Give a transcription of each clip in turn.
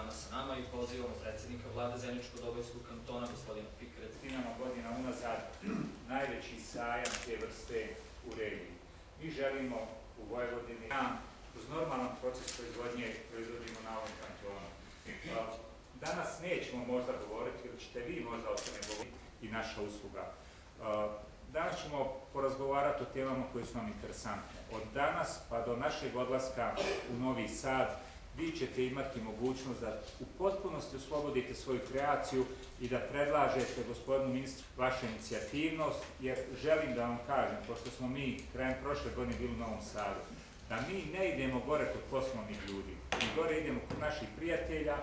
danas sa nama i pozivamo predsjednika vlade Zeničko-Dobojskog kantona, gospodina Fikreta. Desetinama godina unazad najveći sajam te vrste u regiji. Mi želimo u Vojvodini uz normalan proces proizvodnje proizvodimo na ovom kantonu. Danas nećemo možda govoriti, ili ćete vi možda o tome govoriti i naša usluga. Danas ćemo porazgovarati o temama koje su nam interesantne. Od danas pa do našeg odlaska u Novi Sad vi ćete imati mogućnost da u potpunosti oslobodite svoju kreaciju i da predlažete gospodinu ministru vašu inicijativnost, jer želim da vam kažem, pošto smo mi krajem prošle godine bili u Novom Sadu, da mi ne idemo gore kod poslovnih ljudi, mi gore idemo kod naših prijatelja.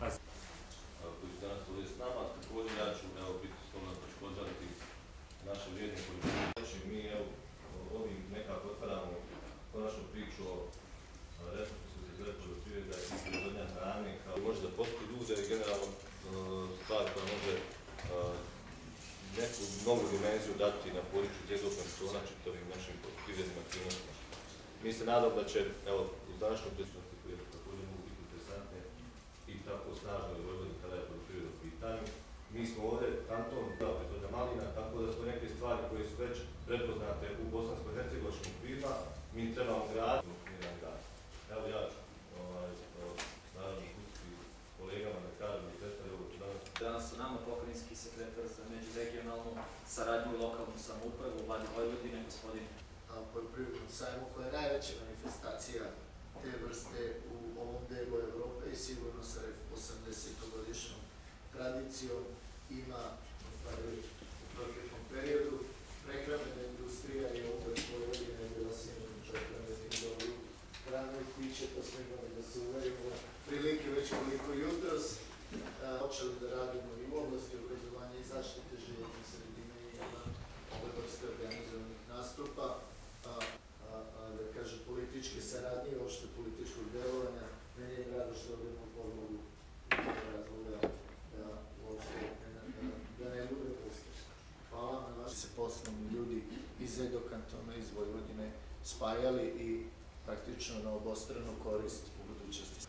Koji su danas ovdje s nama, također ja ću biti slobodno pozdraviti naše vrijedne poljoprivrednike. Mi ovim nekako otvaramo konačnu priču o resursu se zove poljoprivreda i proizvodnja hrane, kao može zaposliti ljude i generalno stvar koja može neku novu dimenziju dati na području Zeničkog kantona čitavim našim poljoprivrednim aktivnostima. Mi se nadamo da će, uz današnju prisutnosti koje također mogu biti interesantne i tako snažno u Vojvodini kada je poljoprivreda u pitanju. Mi smo ovdje kanton proizvodnja malina, tako da su neke stvari koje su već prepoznate u bosansko-hercegovačkim okvirima, mi trebamo graditi funkcioniran grad. Evo ja ću, naravno, pustiti kolegama da kažem i predstavljaju ovo danas. Danas su nama pokrajinski sekretar za međuregionalnu saradnju i lokalnu samoupravu u vladi Vojvodine, gospodin poljoprivrednom sajmu, koja je najveća manifestacija te vrste u ovom delu Evrope i sigurno sa 80-godišnjom tradicijom ima u proteklom periodu. Prehrambena industrija je uvek Vojvodine bila sinović prehrambenih dobru hranu i piće, to smo imali da se uverimo prilike već koliko jutros. Počeli da radimo i u oblasti obrazovanja i zaštite životne sredine i ove vrste organizovanih nastupa, da kažem, političke saradnje i uopšte političkog delovanja. Meni je rado što ovdje pomogu razloga da ne bude uspješno. Hvala na vaši se poslovni ljudi iz Edo kantona, iz Vojvodine spajali i praktično na obostranu korist u budućnosti.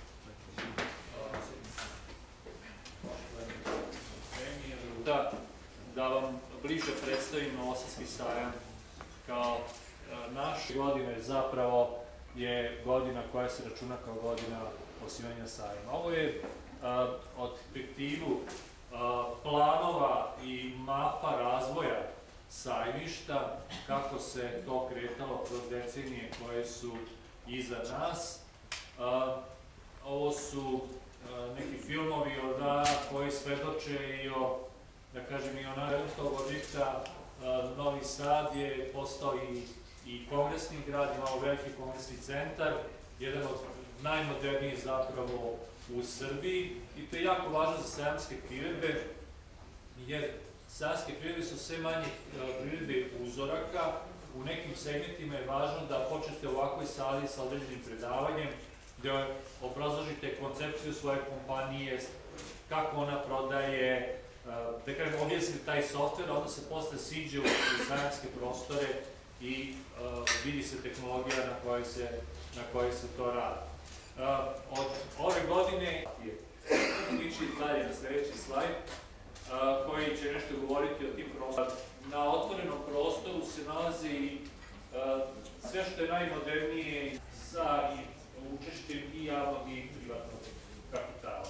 Da vam bliže predstavimo Osadski sajam kao naše godine, zapravo je godina koja se računa kao godina osnivanja sajma. Ovo je od perspektivu planova i mapa razvoja sajmišta, kako se to kretalo kroz decenije koje su iza nas. Ovo su neki filmovi koji svedoče i o, da kažem, i o narednog tog objekta. Novi Sad je postao i kongresni grad, imao veliki kongresni centar, jedan od najmodernijih zapravo u Srbiji, i to je jako važno za sajamske priredbe, jer sajamske priredbe su sve manje priredbe uzoraka. U nekim segmentima je važno da počnete u ovakvoj sali sa određenim predavanjem, gde obrazložite koncepciju svoje kompanije, kako ona prodaje, da kažem, objasnite taj softver, onda se posle siđe u sajamske prostore i vidi se tehnologija na kojoj se to radi. Od ove godine ići dalje na sledeći slajd, koji će nešto govoriti o tim prostorima. Na otvorenom prostoru se nalazi sve što je najmodernije sa učešćem i javnog i privatnog kapitala.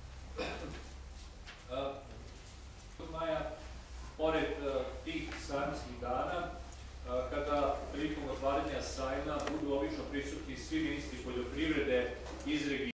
Maja, pored tih sajamskih dana, kada prilikom otvaranja sajma budu obično prisutni svi ministri poljoprivrede iz regiona,